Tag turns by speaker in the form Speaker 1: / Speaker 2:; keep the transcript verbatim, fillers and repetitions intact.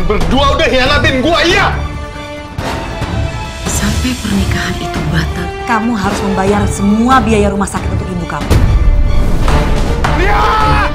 Speaker 1: berdua udah hianatin gua, iya!
Speaker 2: Sampai pernikahan itu batal, kamu harus membayar semua biaya rumah sakit untuk ibu kamu.
Speaker 1: Lia!